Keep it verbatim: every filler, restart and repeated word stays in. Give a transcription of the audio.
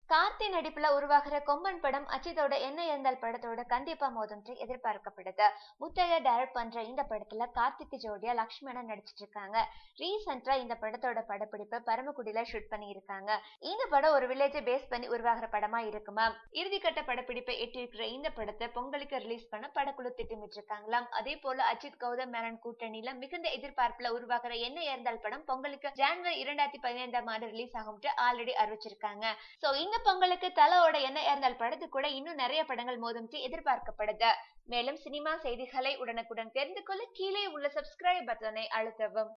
கார்த்தி நடிப்புல உருவாகிற கொம்பன் படம் அஜித்தோட என்ன இருந்தால் படத்தோட கண்டிப்பா மோதும்ட்டு எதிர்பார்க்கப்படுது. முத்தையா டைரக்ட் பண்ற இந்த படத்துல கார்த்திக்கு ஜோடியா லக்ஷ்மணன் நடிச்சிட்டு இருக்காங்க. ரீசெண்டா இந்த படத்தோட படப்பிடிப்பு பரமக்குடியில ஷூட் பண்ணி இருக்காங்க. இந்த படம் ஒரு வில்லேஜை பேஸ் பண்ணி உருவாகிற படமா இருக்குமா. இறுதிக்கட்ட படப்பிடிப்பை எட்டியிருக்கிற இந்த படத்தை பொங்கலுக்கு ரிலீஸ் பண்ண படக்குழு திட்டமிட்டு இருக்காங்களாம். அதே போல அஜித் கௌதம் மேனன் கூட்டணியில மிகுந்த எதிர்பார்ப்புல உருவாகிற என்ன இருந்தால் படம் பொங்கலுக்கு ஜனவரி இரண்டாயிரத்தி பதினைந்தாம் ஆண்டு ரிலீஸ் ஆகும் ஆல்ரெடி அறிவிச்சிருக்காங்க. சோ இந்த பொங்கலுக்கு தலோட என்ன இருந்தால் படத்து கூட இன்னும் நிறைய படங்கள் மோதும் எதிர்பார்க்கப்படுது. மேலும் சினிமா செய்திகளை உடனுக்குடன் தெரிந்து கொள்ள கீழே உள்ள சப்ஸ்கிரைப் பட்டனை அழுத்தவும்.